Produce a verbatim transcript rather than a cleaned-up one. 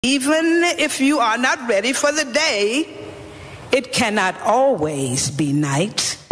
Even if you are not ready for the day, it cannot always be night.